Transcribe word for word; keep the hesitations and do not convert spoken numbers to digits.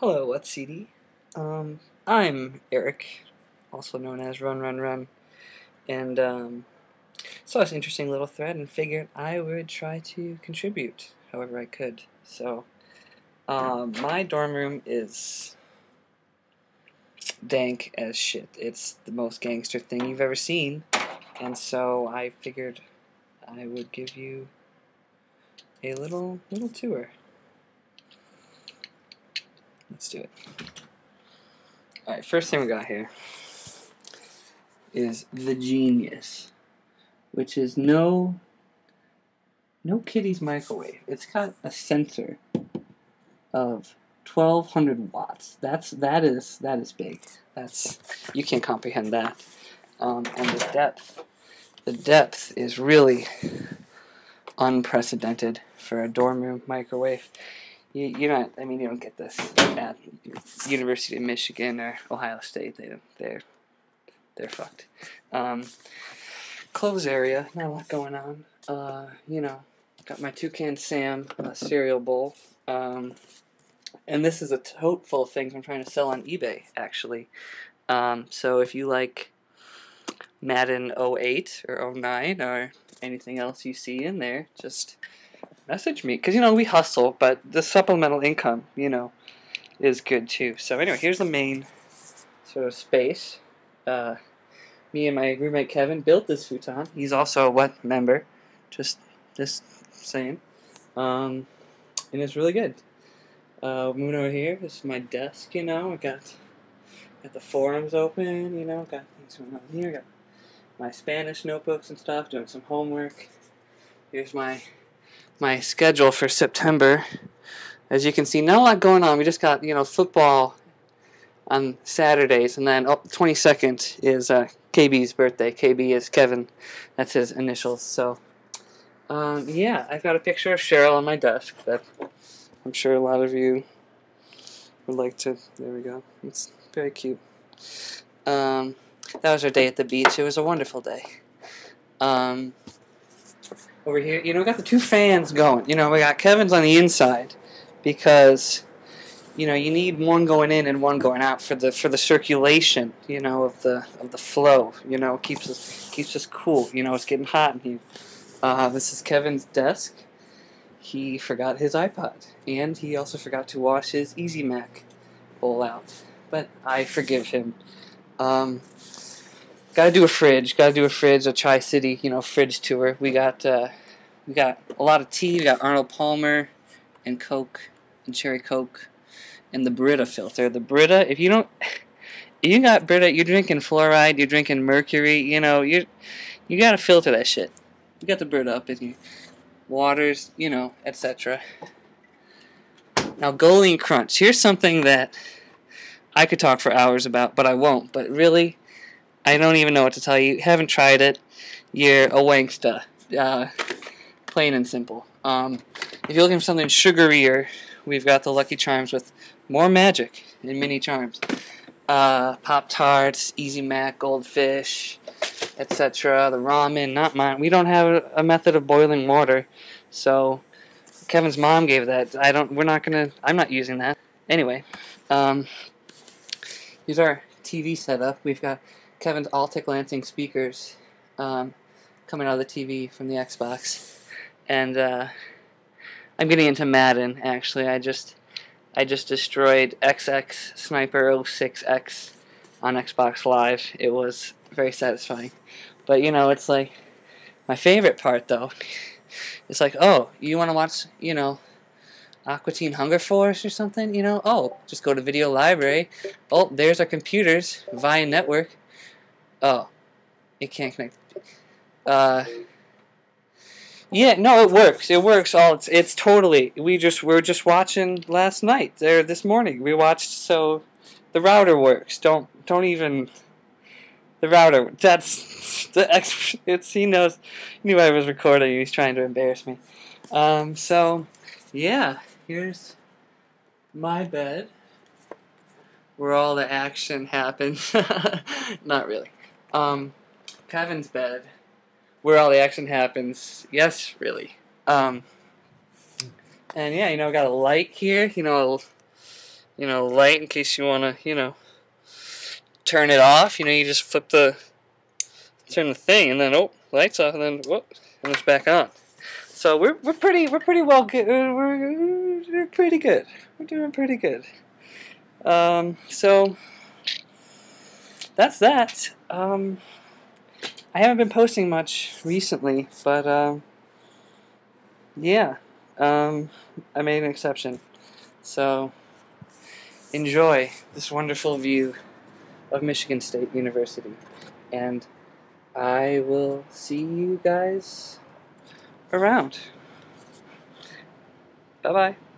Hello, what's C D? Um, I'm Eric, also known as Run Run Run, and um, saw this interesting little thread and figured I would try to contribute however I could. So, um, my dorm room is dank as shit. It's the most gangster thing you've ever seen, and so I figured I would give you a little little tour. Let's do it. Alright, first thing we got here is the Genius, which is no no kiddie's microwave. It's got a sensor of twelve hundred watts. That's that is that is big. That's you can't comprehend that. Um, and the depth, the depth is really unprecedented for a dorm room microwave. You, you don't. I mean, you don't get this at University of Michigan or Ohio State. They they're they're fucked. Um, clothes area, not a lot going on. Uh, you know, got my Toucan Sam uh, cereal bowl. Um, and this is a tote full of things I'm trying to sell on eBay, actually. Um, so if you like Madden oh eight or oh nine or anything else you see in there, just message me, because, you know, we hustle, but the supplemental income, you know, is good too. So anyway, here's the main sort of space. Uh, me and my roommate Kevin built this futon. He's also a W E T member, just just saying. Um, and it's really good. Uh, moving over here, this is my desk, you know, I got, got the forums open, you know, got things going on here, got my Spanish notebooks and stuff, doing some homework. Here's my my schedule for September. As you can see, not a lot going on. We just got, you know, football on Saturdays, and then oh, twenty-second is uh, K B's birthday. K B is Kevin. That's his initials. So, um, yeah, I've got a picture of Cheryl on my desk that I'm sure a lot of you would like to. There we go. It's very cute. Um, that was our day at the beach. It was a wonderful day. Um, over here, you know, we got the two fans going. You know, we got Kevin's on the inside because, you know, you need one going in and one going out for the for the circulation, you know, of the of the flow. You know, keeps us keeps us cool. You know, it's getting hot in here. Uh, this is Kevin's desk. He forgot his iPod, and he also forgot to wash his Easy Mac bowl out. But I forgive him. Um, Gotta do a fridge. Gotta do a fridge. A Tri-City, you know, fridge tour. We got uh, we got a lot of tea. We got Arnold Palmer, and Coke, and Cherry Coke, and the Brita filter. The Brita. If you don't, if you got Brita, you're drinking fluoride. You're drinking mercury. You know, you you gotta filter that shit. You got the Brita up in here. Waters, you know, et cetera. Now, Goalie Crunch. Here's something that I could talk for hours about, but I won't. But really, I don't even know what to tell you. Haven't tried it. You're a wanksta. Uh, plain and simple. Um, if you're looking for something sugarier, we've got the Lucky Charms with more magic in mini charms. Uh, Pop-Tarts, Easy Mac, Goldfish, et cetera. The ramen, not mine. We don't have a, a method of boiling water, so Kevin's mom gave that. I don't. We're not gonna. I'm not using that. Anyway, um, here's our T V setup. We've got Kevin's Altec Lansing speakers um, coming out of the T V from the Xbox, and uh, I'm getting into Madden. Actually, I just I just destroyed X X Sniper oh six X on Xbox Live. It was very satisfying, but you know, it's like my favorite part though. It's like, oh, you want to watch, you know, Aqua Teen Hunger Force or something? You know, oh, just go to Video Library. Oh, there's our computers via network. Oh, it can't connect. Uh, yeah, no, it works. It works. All it's it's totally. We just we we're just watching last night. There this morning we watched. So the router works. Don't don't even. The router. That's the ex. It's he knows. He knew I was recording. He's trying to embarrass me. Um. So, yeah. Here's my bed, where all the action happens. Not really. Um, Kevin's bed, where all the action happens. Yes, really. Um, and yeah, you know, got a light here. You know, you know, light in case you want to, you know, turn it off. You know, you just flip the, turn the thing, and then, oh, lights off, and then, whoop, and it's back on. So we're, we're pretty, we're pretty well good. We're, we're pretty good. We're doing pretty good. Um, so that's that. Um, I haven't been posting much recently, but, um, yeah, um, I made an exception. So enjoy this wonderful view of Michigan State University, and I will see you guys around. Bye-bye.